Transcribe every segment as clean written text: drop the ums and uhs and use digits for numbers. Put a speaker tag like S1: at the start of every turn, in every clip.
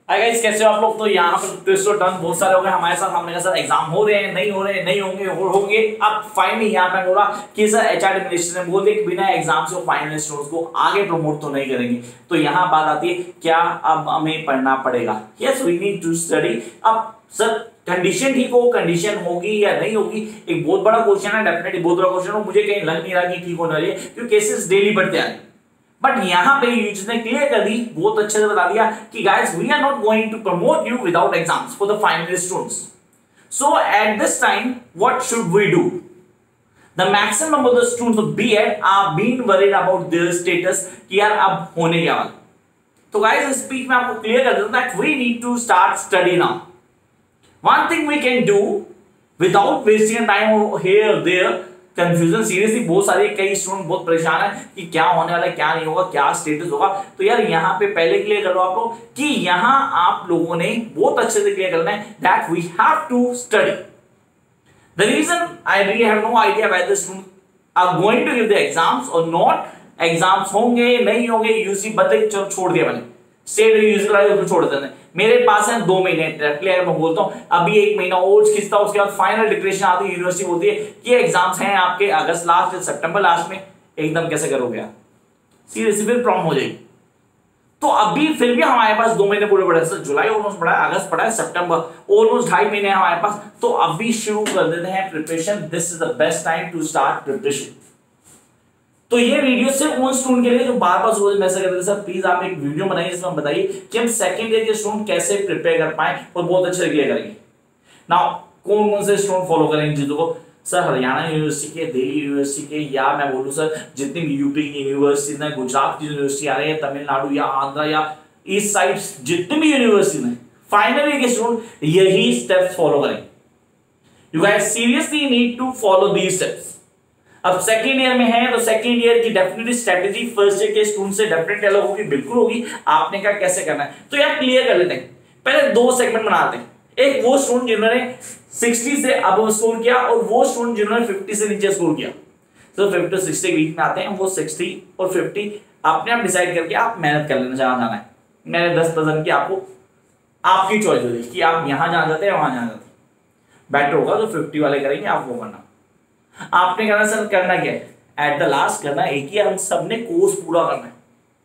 S1: Hi guys, कैसे हो आप लोग। तो यहाँ पर ट्विस्ट और टर्न बहुत सारे हो गए हमारे साथ। हमारे साथ एग्जाम हो रहे हैं, नहीं हो रहे हैं, नहीं होंगे और होंगे। अब फाइनली यहाँ पे बोला कि सर एचआर एडमिनिस्ट्रेशन ने बोल दिया कि बिना एग्जाम से वो फाइनल स्टूडेंट्स को आगे प्रमोट तो नहीं करेंगे। तो यहाँ बात आती है, क्या अब हमें पढ़ना पड़ेगा? Yes, we need to study. अब सर कंडीशन ठीक हो, कंडीशन होगी या नहीं होगी, एक बहुत बड़ा क्वेश्चन है। डेफिनेटली बहुत बड़ा क्वेश्चन है। मुझे कहीं लग नहीं रहा कि ठीक होने वाली है, क्योंकि केसेस डेली बढ़ते आ रहे हैं। बट यहां पे यूजी ने क्लियर कर दी, बहुत अच्छे से बता दिया कि guys we are not going to promote you without exams for the final students. So at this time what should we do? The maximum number of the students of BEd are being worried about their status कि यार अब होने क्या वाला। तो guys इस speech में आपको क्लियर कर देता that we need to start study now. One thing we can do without wasting time here और देयर, कंफ्यूजन सीरियसली बहुत सारे, कई स्टूडेंट बहुत परेशान है कि क्या होने वाला है, क्या नहीं होगा, क्या स्टेटस होगा। तो यार यहाँ पे पहले क्लियर कर लो आप लोग कि यहाँ आप लोगों ने बहुत अच्छे से क्लियर करना है that we have to study. The reason I really have no idea whether student are going to give the exams और नॉट। एग्जाम्स होंगे नहीं होंगे यूजी बता, चलो छोड़ दिया मैंने, स्टेट यूजी तो छोड़ देते हैं। मेरे पास है 2 महीने, क्लियर मैं बोलता हूं, अभी 1 महीना और खिंचता, उसके बाद फाइनल डिक्लेरेशन आती है, यूनिवर्सिटी बोलती है कि एग्जाम्स हैं आपके अगस्त लास्ट या सितंबर लास्ट में। एकदम कैसे करोगे आप? सीरियसली फिर प्रॉब्लम हो जाएगी। तो अभी फिर भी हमारे पास 2 महीने पूरे पड़े हैं। जुलाई ऑलमोस्ट पड़ा है, अगस्त पड़ा है, सितंबर ऑलमोस्ट 2.5 महीने हमारे पास। तो अभी शुरू कर देते हैं preparation. This is the best time to start preparation. तो ये वीडियो सिर्फ उन स्टूडेंट के लिए जो बार बार सोच मैसेज करते हैं सर प्लीज आप एक वीडियो बनाइए जिसमें बताइए कि हम सेकंड ईयर के स्टूडेंट कैसे प्रिपेयर कर पाए और बहुत अच्छे से क्लियर करेंगे। नाउ कौन कौन से स्टूडेंट फॉलो करेंगे चीजों को? सर हरियाणा यूनिवर्सिटी के, दिल्ली यूनिवर्सिटी के, या मैं बोलूं सर जितनी भी यूपी की यूनिवर्सिटी है, गुजरात की यूनिवर्सिटी आ रही है, तमिलनाडु या आंध्रा या ईस्ट साइड जितनी भी यूनिवर्सिटी है, फाइनल ईयर के स्टूडेंट यही स्टेप्स फॉलो करेंगे। You guys seriously need to follow these steps. अब सेकेंड ईयर में है तो सेकेंड ईयर की डेफिनेटली स्ट्रेटेजी फर्स्ट ईयर के स्टूडेंट से डेफिनेटली अलग होगी, बिल्कुल होगी। आपने क्या कैसे करना है तो यार क्लियर कर लेते हैं। पहले 2 सेगमेंट बनाते हैं। एक वो स्टूडेंट जिन्होंने 60 से अबव स्कोर किया और वो स्टूडेंट जिन्होंने 50 से नीचे स्कोर किया। तो 50 to 60 के बीच में आते हैं, वो 60 और 50 अपने आप डिसाइड करके आप मेहनत कर लेना जहां जाना है। मैंने 10% की आपको आपकी चॉइस होगी कि आप यहां जाना चाहते हैं वहां जाना चाहते हैं। बेटर होगा तो 50 वाले करेंगे, आप वो करना। आपने कहना सर करना क्या है? एट द लास्ट करना एक ही, हम सबने कोर्स पूरा करना है।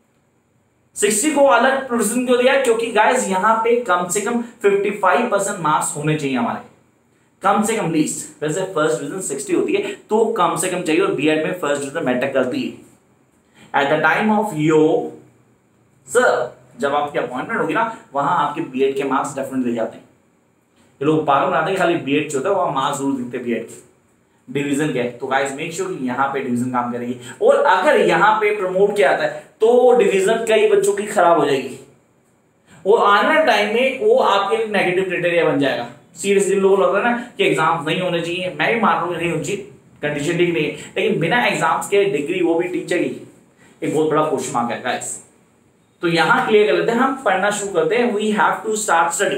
S1: 60 को अलग प्रोविजन क्यों दिया? क्योंकि गाइस यहां पे कम से कम 55% मार्क्स होने चाहिए हमारे, कम से कम लीस्ट। वैसे फर्स्ट डिवीजन 60 होती है तो कम से कम चाहिए, और बीएड में फर्स्ट डिवीजन मैटर करती है। At the time of your sir, जब आपकी अपॉइंटमेंट होगी ना, वहां आपके बीएड के मार्क्स डेफिनेटली जाते हैं। ये लोग पागल बनाते हैं खाली बीएड जो होता है वहां मार्क्स जरूर दिखते हैं बीएड के। डिवीजन क्या है? तो गाइस मेक श्योर कि यहाँ पे डिवीजन काम करेगी। और अगर यहाँ पे प्रमोट किया जाता है तो डिवीजन कई बच्चों की खराब हो जाएगी और आने वाले टाइम में वो आपके लिए नेगेटिव क्राइटेरिया बन जाएगा। सीरियसली लोगों को लग रहा है ना कि एग्जाम्स नहीं होने चाहिए, मैं भी मान रहा हूँ नहीं होनी चाहिए, कंडीशन ठीक नहीं है, लेकिन बिना एग्जाम्स के डिग्री वो भी टीचर की, एक बहुत बड़ा क्वेश्चन मार्क है गाइस। तो यहाँ क्लियर कर लेते हैं, हम पढ़ना शुरू करते हैं। We have to start study.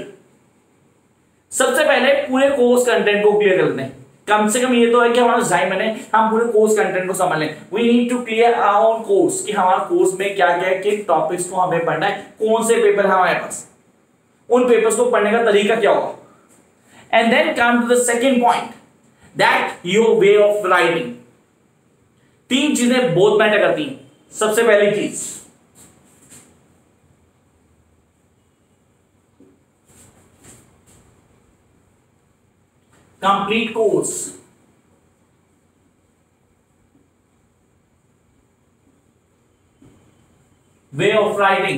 S1: सबसे पहले पूरे कोर्स कंटेंट को क्लियर कर लेते हैं। कम से कम ये तो है कि हमारा 2.5 महीने हम पूरे कोर्स कंटेंट को समझ लें। We need to clear our course कि हमारा कोर्स में क्या क्या है, किन टॉपिक्स को हमें पढ़ना है, कौन से पेपर है हमारे पास, उन पेपर्स को पढ़ने का तरीका क्या होगा। And then come to the second point that your way of writing. 3 चीजें बहुत मैटर करती हैं। सबसे पहली चीज complete course, way of writing,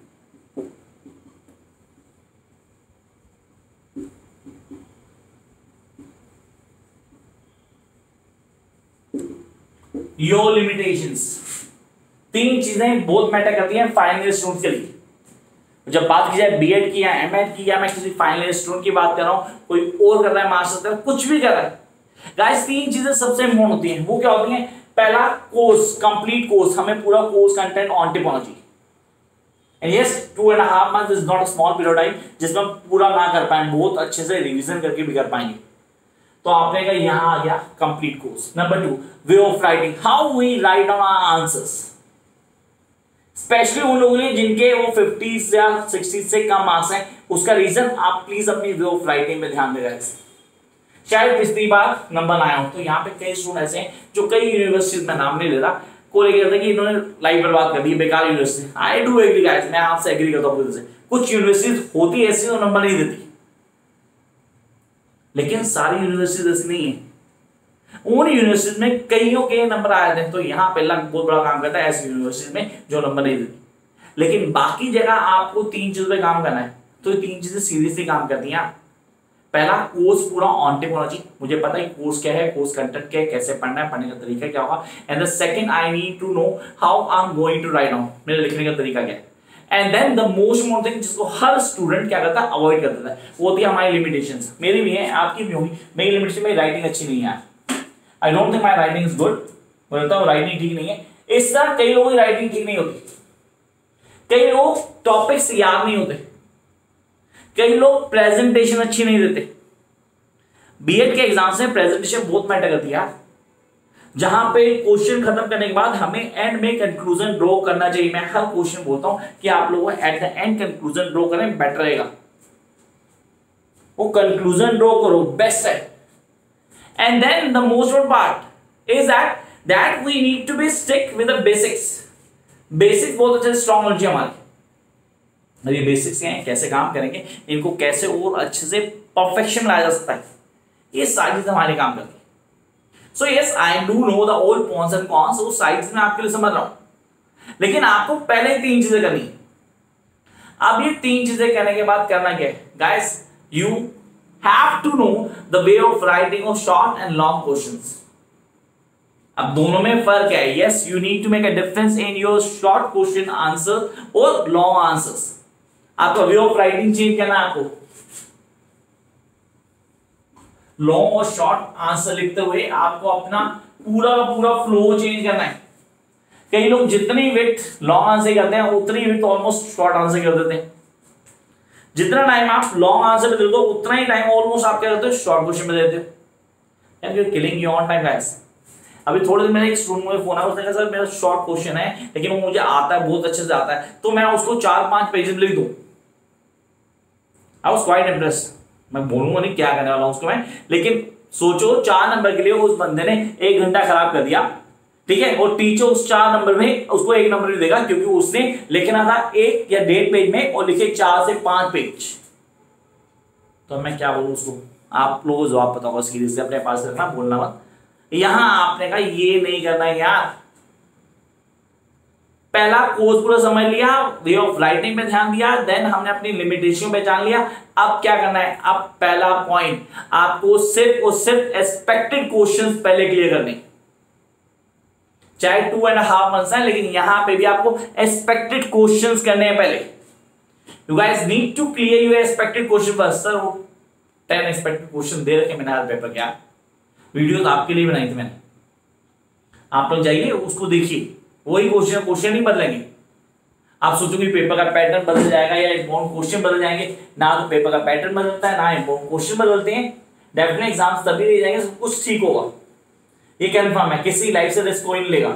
S1: your limitations। 3 चीजें बहुत मैटर करती हैं फाइनल स्टूडेंट के लिए। जब बात की जाए बीएड की या एमएड की, या मैं किसी फाइनल स्टूडेंट की बात कर रहा हूं, कोई और कर रहा है मास्टर्स कर रहा है, कुछ भी कर रहा है, गाइस 3 चीजें सबसे इंपॉर्टेंट होती हैं। वो क्या होती हैं? पहला कोर्स, कंप्लीट कोर्स, हमें पूरा कोर्स कंटेंट ऑन टिप होना चाहिए। And yes 2.5 month is not a small period time जिसमें हम पूरा ना कर पाए, बहुत अच्छे से रिविजन करके भी कर पाएंगे। तो आपने कहा यहां आ गया complete course. Number 2 way of writing, how we write on our answers. Especially उन लोगों ने जिनके वो 50 या 60 से कम मार्क्स हैं। उसका रीजन आप प्लीज अपनी वे ऑफ राइटिंग पे ध्यान देगा। शायद पिछली बार नंबर आया हो, तो यहाँ पे कई स्टूडेंट ऐसे हैं जो कई यूनिवर्सिटीज में नाम नहीं ले रहा, को लेकर कि इन्होंने लाइफ बर्बाद कर दी, बेकार university. I do agree guys, मैं आपसे एग्री करता हूँ। कुछ यूनिवर्सिटीज होती ऐसी जो नंबर नहीं देती, लेकिन सारी यूनिवर्सिटीज ऐसी नहीं है। उन यूनिवर्सिटी में कईयों के नंबर आए थे, तो यहाँ पे लक बहुत बड़ा काम करता है ऐसी यूनिवर्सिटी में जो नंबर नहीं देती। लेकिन बाकी जगह आपको 3 चीजों पे काम करना है, तो 3 चीजें सीरियसली काम करती हैं। पहला, कोर्स पूरा ऑन टिप होना चाहिए। मुझे पता है कोर्स क्या है, कोर्स कंटेंट क्या है, कैसे पढ़ना है, पढ़ने का तरीका क्या होगा। And the second, I need to know how I am going to write down, मेरे लिखने का तरीका क्या है। And then the most important thing जिसको हर स्टूडेंट क्या करता है, अवॉइड कर देता है, वो होती है हमारी लिमिटेशंस। मेरी भी है, आपकी भी होगी। मेरी लिमिटेशन, मेरी राइटिंग अच्छी नहीं है। I don't think my writing is good. बोलता हूँ राइटिंग ठीक नहीं है। इस तरह कई लोगों की राइटिंग ठीक नहीं होती। कई लोग टॉपिक्स याद नहीं होते, कई लोग प्रेजेंटेशन अच्छी नहीं देते। बीएड के एग्जाम से प्रेजेंटेशन बहुत मैटर करती है यार, जहां पे क्वेश्चन खत्म करने के बाद हमें एंड में कंक्लूजन ड्रॉ करना चाहिए। मैं हर क्वेश्चन बोलता हूं कि आप लोगों को at the end conclusion draw करें, बेटर रहेगा। वो कंक्लूजन ड्रॉ करो, बेस्ट है। And then the most important part is that we need to be stick with the basics. Basics बहुत अच्छे स्ट्रॉन्ग होनी चाहिए हमारी। ये बेसिक्स हैं, कैसे काम करेंगे, इनको कैसे और अच्छे से परफेक्शन लाया जा सकता है, ये सारी चीजें हमारे काम करती है। So yes, I do know the all pros and cons, वो साइड्स में आपके लिए समझ रहा हूं, लेकिन आपको पहले 3 चीजें करनी है। अब ये 3 चीजें करने के बाद करना क्या है guys, you have to know the way of writing of short and long questions. अब दोनों में फर्क है। Yes, you need to make a difference in your short question answer और लॉन्ग आंसर्स। आपका वे ऑफ राइटिंग चेंज करना है। आपको लॉन्ग और शॉर्ट आंसर लिखते हुए आपको अपना पूरा का पूरा फ्लो चेंज करना है। कई लोग जितनी विड्थ लॉन्ग आंसर करते हैं उतनी विड्थ ऑलमोस्ट शॉर्ट आंसर कर देते हैं। जितना टाइम आप लॉन्ग आंसर में देते हो उतना ही टाइम ऑलमोस्ट आप क्या करते हो, शॉर्ट क्वेश्चन में देते हो। And you are killing your time guys. अभी थोड़े दिन मेरे एक स्टूडेंट में फोन आया, उसने कहा सर मेरा शॉर्ट क्वेश्चन है लेकिन वो मुझे आता है, बहुत अच्छे से आता है, तो मैं उसको 4-5 पेज में लिख दूं। I was quite impressed. मैं बोलूंगा नहीं क्या करने वाला हूं उसको मैं, लेकिन सोचो 4 नंबर के लिए उस बंदे ने 1 घंटा खराब कर दिया, ठीक है। और टीचर उस 4 नंबर में उसको 1 नंबर नहीं देगा, क्योंकि उसने लिखना था 1 या 1.5 पेज में और लिखे 4 से 5 पेज। तो मैं क्या बोलूं उसको, आप लोगों को जवाब पता होगा, सीरीज से अपने पास रखना, बोलना मत। यहां आपने कहा ये नहीं करना है यार। पहला कोर्स पूरा समझ लिया, वे ऑफ राइटिंग में ध्यान दिया, देन हमने अपनी लिमिटेशन पहचान लिया। अब क्या करना है, अब पहला पॉइंट आपको सिर्फ और सिर्फ एक्सपेक्टेड क्वेश्चंस पहले क्लियर करने, चाहे 2.5 मंथ्स है, लेकिन यहां पे भी आपको एक्सपेक्टेड क्वेश्चंस करने हैं पहले। You guys need to clear your expected question first. Sir वो 10 एक्सपेक्टेड क्वेश्चन दे रखे मैंने हर पेपर के, वीडियोस आपके लिए बनाई थी मैंने, आप लोग जाइए उसको देखिए, वही क्वेश्चन नहीं बदलेंगे। आप सोचोगे पेपर का पैटर्न बदल जाएगा या इम्पोर्टेंट क्वेश्चन बदल जाएंगे, ना तो पेपर का पैटर्न बदलता है ना इम्पोर्टेंट क्वेश्चन बदलते हैं। डेफिनेटली एग्जाम्स तभी ले जाएंगे सब कुछ ठीक होगा, ये कंफर्म है, किसी लाइफ से रिस्क कोई नहीं लेगा।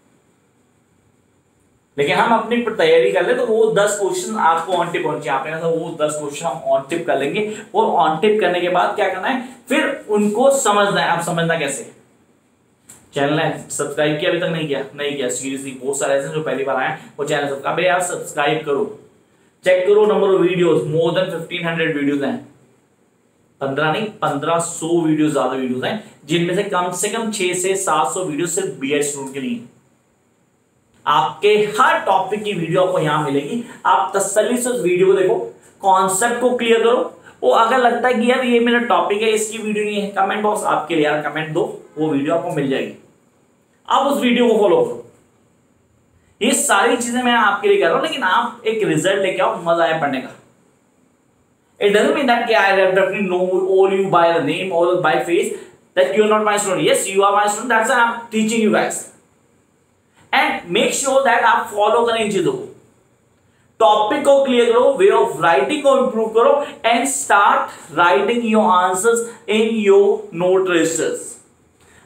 S1: लेकिन हम अपनी तैयारी कर ले तो वो 10 क्वेश्चन आपको ऑन टिप होने चाहिए। तो वो 10 क्वेश्चन हम ऑन टिप कर लेंगे, और ऑन टिप करने के बाद क्या करना है, फिर उनको समझना है। आप समझना कैसे, चैनल है सब्सक्राइब किया अभी तक नहीं किया सीरियसली बहुत सारे ऐसे जो पहली बार आए वो चैनल सब्सक्राइब, यार सब्सक्राइब करो, चेक करो number of videos, more than 1500 videos हैं। 15 नहीं 1500 वीडियोस, ज्यादा वीडियोस हैं, जिनमें से कम 6 से 700 वीडियो सिर्फ बीएड स्टूडेंट के लिए। आपके हर टॉपिक की वीडियो आपको यहां मिलेगी, आप तसल्ली से उस वीडियो को देखो, कॉन्सेप्ट को क्लियर करो। वो अगर लगता है कि यार ये मेरा टॉपिक है इसकी वीडियो नहीं है, कमेंट बॉक्स आपके लिए, यार कमेंट दो, वो वीडियो आपको मिल जाएगी, आप उस वीडियो को फॉलो करो। ये सारी चीजें मैं आपके लिए कर रहा हूं, लेकिन आप एक रिजल्ट लेके आओ, मजा आए पढ़ने का। It doesn't mean that I definitely know all you by the name or by face that you are not my student. Yes, you are my student. That's why I'm teaching you guys. And make sure that आप follow करें इन चीजों को, topic को clear करो, way of writing को improve करो, and start writing your answers in your note registers.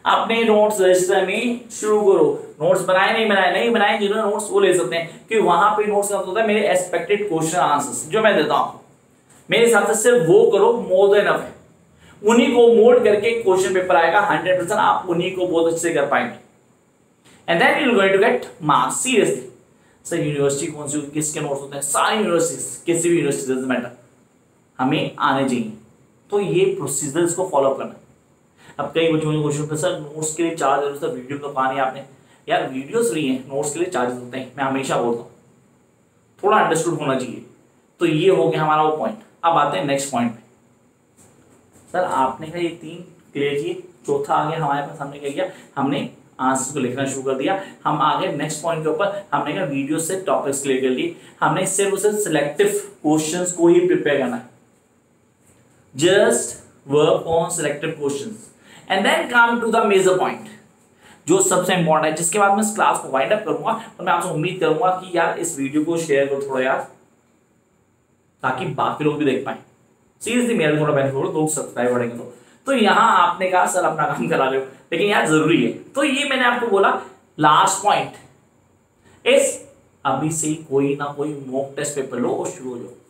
S1: अपने नोट्स रजिस्टर में शुरू करो। नोट्स बनाए नहीं बनाए जिन्होंने नोट्स वो ले सकते हैं, कि वहां पे नोट्स का होता है मेरे एक्सपेक्टेड क्वेश्चन आंसर्स जो मैं देता हूं, मेरे हिसाब से सिर्फ वो करो, मोर देन इनफ है। उन्हीं को मोल्ड करके क्वेश्चन पेपर आएगा 100%, आप उन्हीं को बहुत अच्छे से कर पाएंगे, and then you going to get marks. Seriously sir university कौन सी किसके नोट्स होते हैं, सारी यूनिवर्सिटीज, किसी भी यूनिवर्सिटी डजंट मैटर, हमें आने चाहिए। तो ये प्रोसीजर इसको फॉलो करना। अब कई बच्चों ने क्वेश्चन सर नोट्स के लिए चार्ज है, सर वीडियो तो कहा नहीं आपने, यार वीडियोस फ्री हैं, नोट्स के लिए चार्जेस होते हैं, मैं हमेशा बोलता हूँ, थोड़ा अंडरस्टूड होना चाहिए। तो ये हो गया हमारा वो पॉइंट। अब आते हैं नेक्स्ट पॉइंट पे। सर आपने कहा ये 3 क्लियर किए, चौथा आ गया हमारे पास, हमने क्या किया, हमने आंसर को लिखना शुरू कर दिया। हम आगे नेक्स्ट पॉइंट के ऊपर, हमने कहा वीडियो से टॉपिक्स क्लियर कर लिए, हमने सिर्फ उसे सिलेक्टिव क्वेश्चंस को ही प्रिपेयर करना है, just work on selective questions and then come to the major point जो सबसे इंपॉर्टेंट है, जिसके बाद मैं इस क्लास को वाइंड अप करूंगा। और मैं आपसे उम्मीद करूंगा कि यार इस वीडियो को शेयर करो थोड़ा यार, ताकि बाकी लोग भी देख पाए। सीरियसली मेरा भी थोड़ा बेनिफिट होगा, लोग सब्सक्राइब बढ़ेंगे तो यहाँ आपने कहा सर अपना काम करा लो, लेकिन यार जरूरी है। तो ये मैंने आपको बोला लास्ट पॉइंट, इस अभी से कोई ना कोई मॉक टेस्ट पेपर लो और शुरू हो जाओ।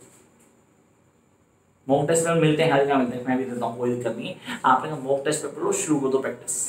S1: मॉक टेस्ट पेपर मिलते हैं, हर जगह मिलते हैं, मैं भी देता हूँ, कोई दिक्कत नहीं है। आपने कहा मॉक टेस्ट पेपर लो, शुरू कर दो प्रैक्टिस।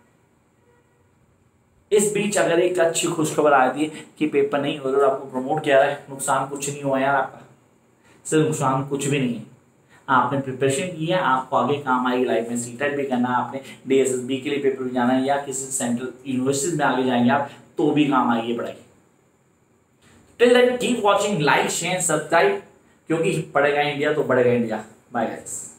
S1: इस बीच अगर एक अच्छी खुशखबर आ रही है कि पेपर नहीं हो रहा और आपको प्रमोट किया है, नुकसान कुछ नहीं हुआ यार आपका, सिर्फ नुकसान कुछ भी नहीं है। आपने प्रिपरेशन की है, आपको आगे काम आएगी लाइफ में। सीटेट भी करना है आपने, DSSB के लिए पेपर भी जाना है, या किसी सेंट्रल यूनिवर्सिटीज में आगे जाएंगे आप तो भी काम आएगी पढ़ाई। Till then keep watching, like share subscribe, क्योंकि पढ़ेगा इंडिया तो बढ़ेगा इंडिया। Bye guys.